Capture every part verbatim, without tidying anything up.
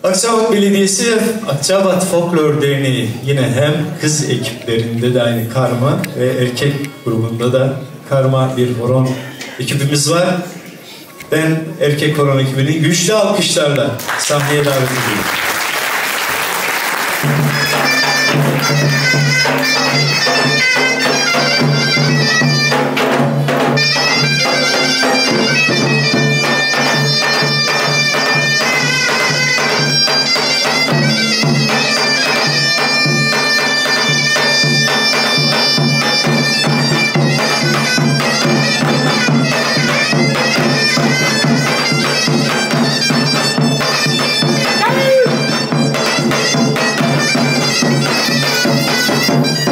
Akçabat Belediyesi, Akçabat Folklor Derneği yine hem kız ekiplerinde de aynı karma ve erkek grubunda da karma bir horon ekibimiz var. Ben erkek horon ekibini güçlü alkışlarla sahneye davet ediyorum. Thank you.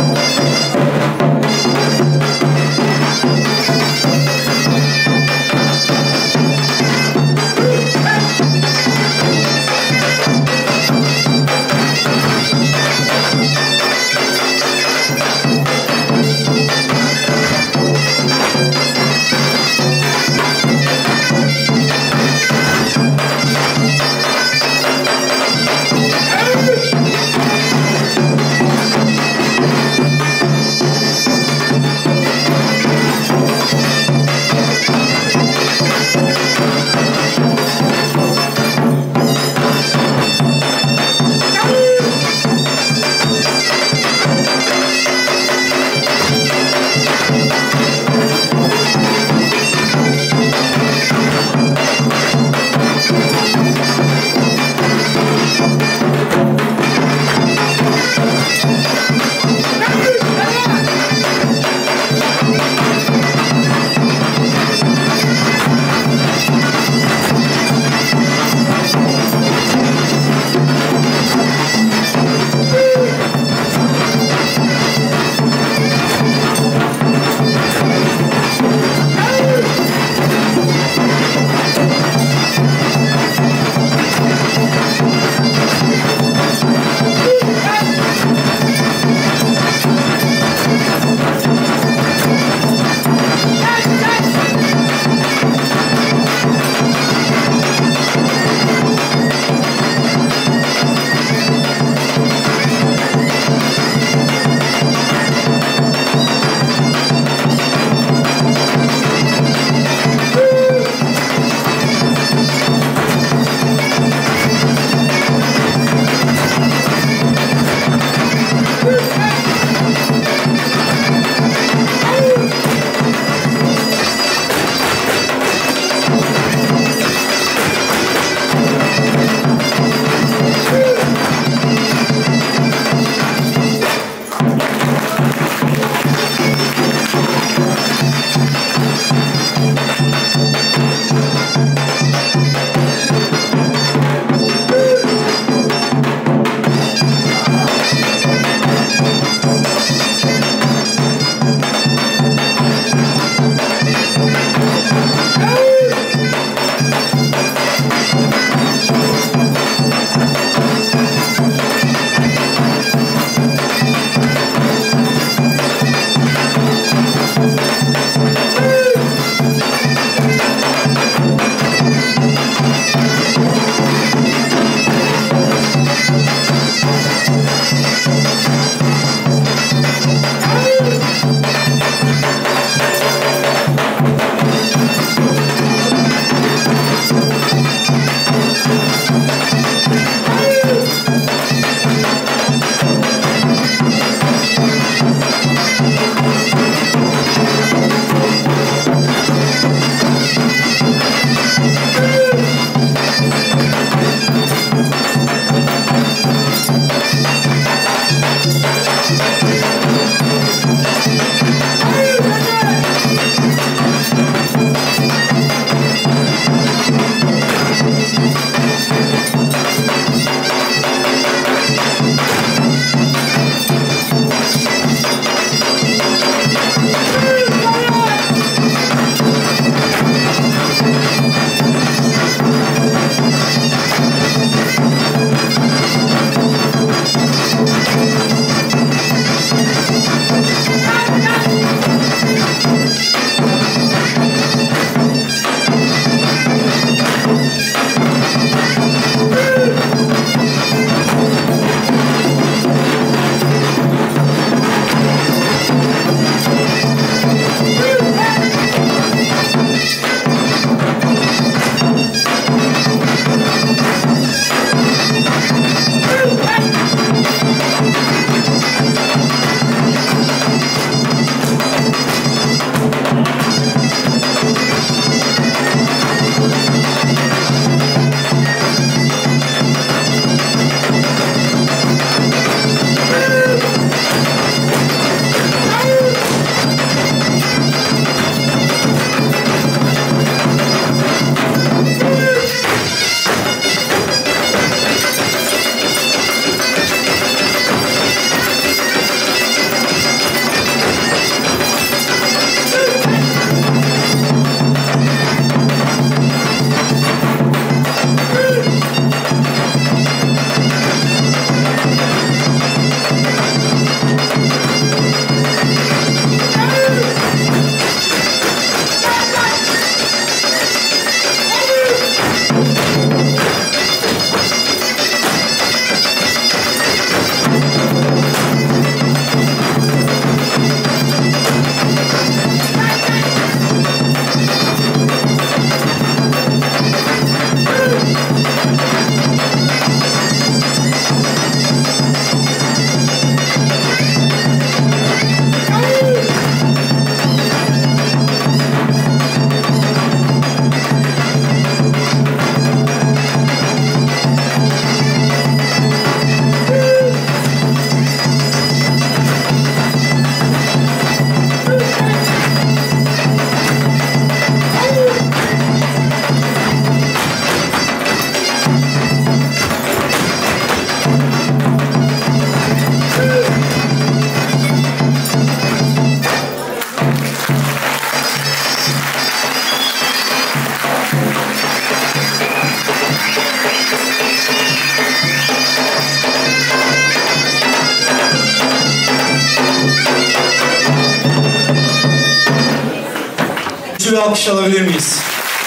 alkış alabilir miyiz?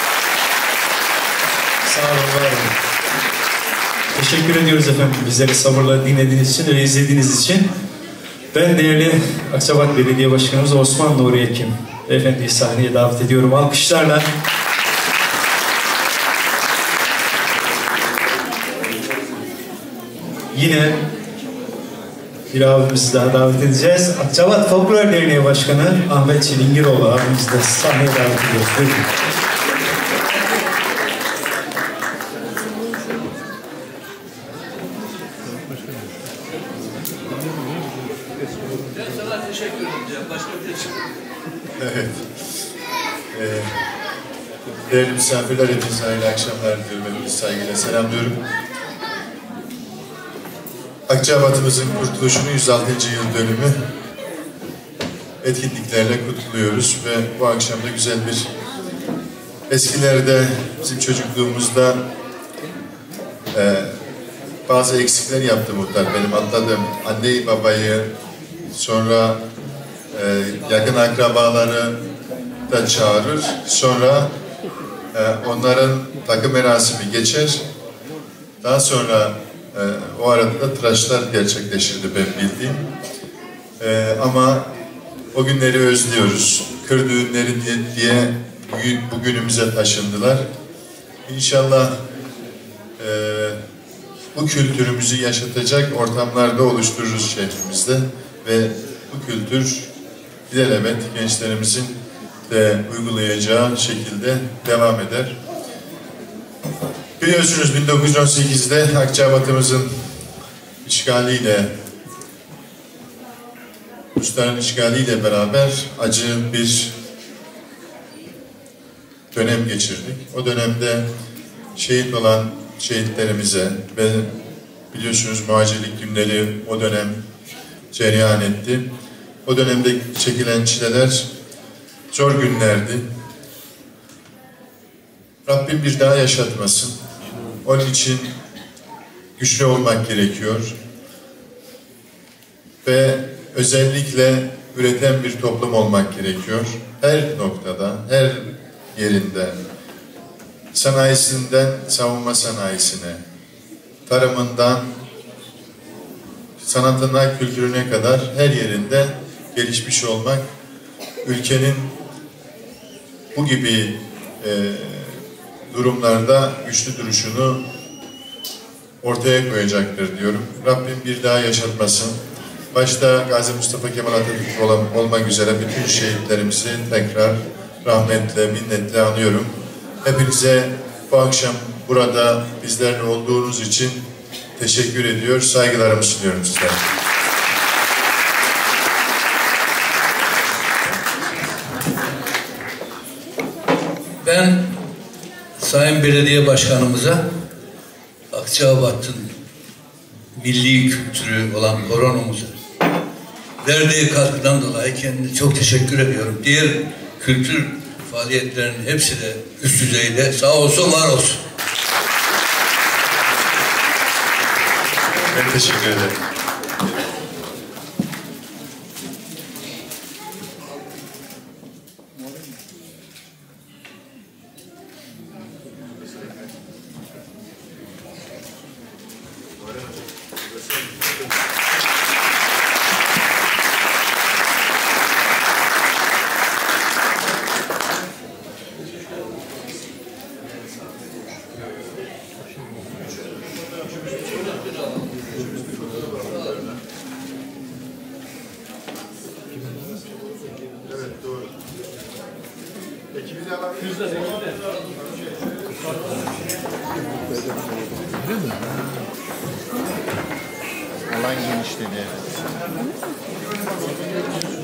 Sağ olun, var olun. Teşekkür ediyoruz efendim bizleri sabırla dinlediğiniz için ve izlediğiniz için. Ben değerli Akçabat Belediye Başkanımız Osman Nuri Ekim Beyefendi'yi sahneye davet ediyorum alkışlarla. Yine bir abimizi daha davet edeceğiz. Akçabat Folklor Derneği Başkanı Ahmet Çilingiroğlu abimizi de sahneye davet ediyoruz. Buyurun. Ben sana teşekkür edeceğim. Başka bir şey. Evet. Ee, değerli misafirler, hepinize hayırlı akşamlar diliyorum. Hepinizi saygıyla selamlıyorum. Akçabat'ımızın kurtuluşunun yüz altıncı yıl dönümü etkinliklerle kutluyoruz ve bu akşam da güzel bir, eskilerde bizim çocukluğumuzda e, bazı eksikler yaptı muhtar. Benim atladığım anneyi babayı, sonra e, yakın akrabaları da çağırır. Sonra e, onların takım merasimi geçer. Daha sonra e, o arada da tıraşlar gerçekleşirdi ben bildiğim. E, ama o günleri özlüyoruz. Kır düğünleri diye, diye bugünümüze taşındılar. İnşallah e, bu kültürümüzü yaşatacak ortamlarda oluştururuz şehrimizde ve bu kültür ilelebet gençlerimizin de uygulayacağı şekilde devam eder. Biliyorsunuz bin dokuz yüz on sekiz'de Akçabat'ımızın işgaliyle, Rusların işgaliyle beraber acı bir dönem geçirdik. O dönemde şehit olan şehitlerimize ve biliyorsunuz muhacirlik günleri o dönem cereyan etti. O dönemde çekilen çileler zor günlerdi. Rabbim bir daha yaşatmasın. Onun için güçlü olmak gerekiyor. Ve özellikle üreten bir toplum olmak gerekiyor. Her noktada, her yerinde, sanayisinden savunma sanayisine, tarımından sanatına, kültürüne kadar her yerinde gelişmiş olmak, ülkenin bu gibi e, durumlarda güçlü duruşunu ortaya koyacaktır diyorum. Rabbim bir daha yaşatmasın. Başta Gazi Mustafa Kemal Atatürk ol olmak üzere bütün şehitlerimizi tekrar rahmetle, minnetle anıyorum. Hepinize bu akşam burada bizlerle olduğunuz için teşekkür ediyor, saygılarımı sunuyorum sizlere. Ben Sayın Belediye Başkanımıza Akçabat'ın milli kültürü olan horonumuza verdiği katkıdan dolayı kendine çok teşekkür ediyorum. Diğer kültür faaliyetlerinin hepsi de üst düzeyde. Sağ olsun, var olsun. Ben teşekkür ederim. Evet, doğru. Ekibi de alabiliriz. Alan genişledi.